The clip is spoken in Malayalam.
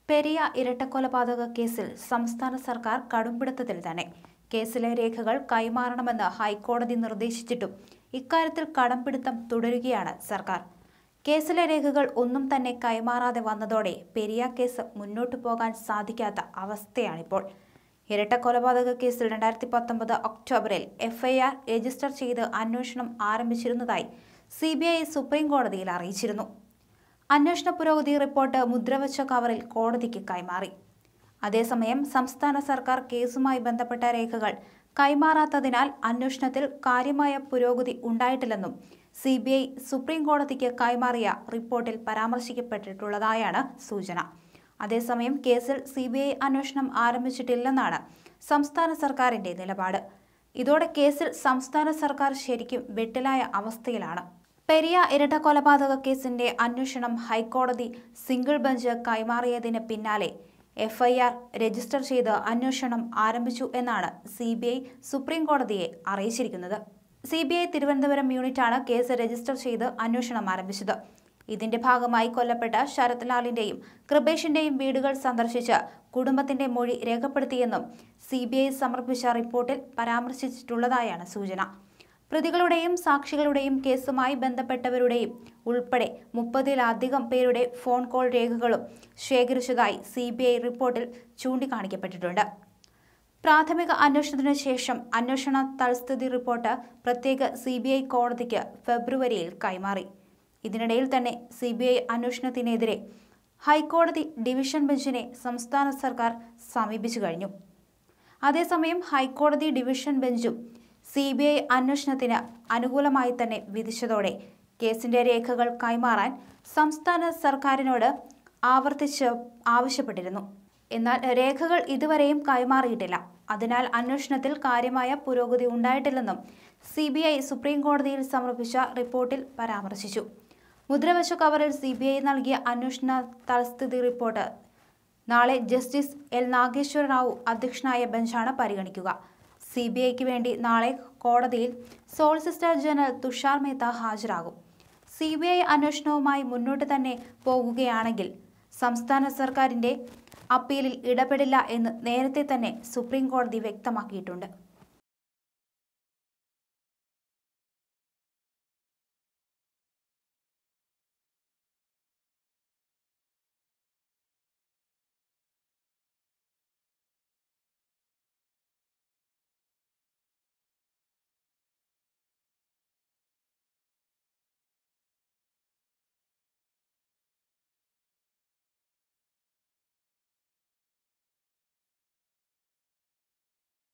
പെരിയ ഇരട്ടക്കൊലപാതക കേസിൽ സംസ്ഥാന സർക്കാർ കടുംപിടുത്തത്തിൽ തന്നെ. കേസിലെ രേഖകൾ കൈമാറണമെന്ന് ഹൈക്കോടതി നിർദ്ദേശിച്ചിട്ടും ഇക്കാര്യത്തിൽ കടംപിടുത്തം തുടരുകയാണ് സർക്കാർ. കേസിലെ രേഖകൾ ഒന്നും തന്നെ കൈമാറാതെ വന്നതോടെ പെരിയ കേസ് മുന്നോട്ടു പോകാൻ സാധിക്കാത്ത അവസ്ഥയാണിപ്പോൾ. ഇരട്ടക്കൊലപാതക കേസിൽ 2019 ഒക്ടോബറിൽ FIR രജിസ്റ്റർ ചെയ്ത് അന്വേഷണം ആരംഭിച്ചിരുന്നതായി CBI സുപ്രീം കോടതിയിൽ അറിയിച്ചിരുന്നു. അന്വേഷണ പുരോഗതി റിപ്പോർട്ട് മുദ്രവച്ച കവറിൽ കോടതിക്ക് കൈമാറി. അതേസമയം സംസ്ഥാന സർക്കാർ കേസുമായി ബന്ധപ്പെട്ട രേഖകൾ കൈമാറാത്തതിനാൽ അന്വേഷണത്തിൽ കാര്യമായ പുരോഗതി ഉണ്ടായിട്ടില്ലെന്നും CBI സുപ്രീം കോടതിക്ക് കൈമാറിയ റിപ്പോർട്ടിൽ പരാമർശിക്കപ്പെട്ടിട്ടുള്ളതായാണ് സൂചന. അതേസമയം കേസിൽ CBI അന്വേഷണം ആരംഭിച്ചിട്ടില്ലെന്നാണ് സംസ്ഥാന സർക്കാരിന്റെ നിലപാട്. ഇതോടെ കേസിൽ സംസ്ഥാന സർക്കാർ ശരിക്കും വെട്ടിലായ അവസ്ഥയിലാണ്. പെരിയ ഇരട്ടക്കൊലപാതക കേസിന്റെ അന്വേഷണം ഹൈക്കോടതി സിംഗിൾ ബെഞ്ച് കൈമാറിയതിന് പിന്നാലെ FIR രജിസ്റ്റർ ചെയ്ത് അന്വേഷണം ആരംഭിച്ചു എന്നാണ് CBI സുപ്രീം കോടതിയെ അറിയിച്ചിരിക്കുന്നത്. CBI തിരുവനന്തപുരം യൂണിറ്റാണ് കേസ് രജിസ്റ്റർ ചെയ്ത് അന്വേഷണം ആരംഭിച്ചത്. ഇതിന്റെ ഭാഗമായി കൊല്ലപ്പെട്ട ശരത് ലാലിന്റെയും കൃപേഷിന്റെയും വീടുകൾ സന്ദർശിച്ച് കുടുംബത്തിന്റെ മൊഴി രേഖപ്പെടുത്തിയെന്നും CBI സമർപ്പിച്ച റിപ്പോർട്ടിൽ പരാമർശിച്ചിട്ടുള്ളതായാണ് സൂചന. പ്രതികളുടെയും സാക്ഷികളുടെയും കേസുമായി ബന്ധപ്പെട്ടവരുടെയും ഉൾപ്പെടെ 30-ലധികം പേരുടെ ഫോൺ കോൾ രേഖകളും ശേഖരിച്ചതായി CBI റിപ്പോർട്ടിൽ ചൂണ്ടിക്കാണിക്കപ്പെട്ടിട്ടുണ്ട്. പ്രാഥമിക അന്വേഷണത്തിനു ശേഷം അന്വേഷണ തൽസ്ഥിതി റിപ്പോർട്ട് പ്രത്യേക CBI കോടതിക്ക് ഫെബ്രുവരിയിൽ കൈമാറി. ഇതിനിടയിൽ തന്നെ CBI അന്വേഷണത്തിനെതിരെ ഹൈക്കോടതി ഡിവിഷൻ ബെഞ്ചിനെ സംസ്ഥാന സർക്കാർ സമീപിച്ചു കഴിഞ്ഞു. അതേസമയം ഹൈക്കോടതി ഡിവിഷൻ ബെഞ്ചും CBI അന്വേഷണത്തിന് അനുകൂലമായി തന്നെ വിധിച്ചതോടെ കേസിന്റെ രേഖകൾ കൈമാറാൻ സംസ്ഥാന സർക്കാരിനോട് ആവർത്തിച്ച് ആവശ്യപ്പെട്ടിരുന്നു. എന്നാൽ രേഖകൾ ഇതുവരെയും കൈമാറിയിട്ടില്ല. അതിനാൽ അന്വേഷണത്തിൽ കാര്യമായ പുരോഗതി ഉണ്ടായിട്ടില്ലെന്നും CBI സുപ്രീം കോടതിയിൽ സമർപ്പിച്ച റിപ്പോർട്ടിൽ പരാമർശിച്ചു. മുദ്രവച്ച കവറിൽ CBI നൽകിയ അന്വേഷണ തൽസ്ഥിതി റിപ്പോർട്ട് നാളെ ജസ്റ്റിസ് L. നാഗേശ്വര റാവു അധ്യക്ഷനായ ബെഞ്ചാണ് പരിഗണിക്കുക. CBIക്ക് വേണ്ടി നാളെ കോടതിയിൽ സോളിസിറ്റർ ജനറൽ തുഷാർ മേത്ത ഹാജരാകും. CBI അന്വേഷണവുമായി മുന്നോട്ട് തന്നെ പോകുകയാണെങ്കിൽ സംസ്ഥാന സർക്കാരിന്റെ അപ്പീലിൽ ഇടപെടില്ല എന്ന് നേരത്തെ തന്നെ സുപ്രീം കോടതി വ്യക്തമാക്കിയിട്ടുണ്ട്.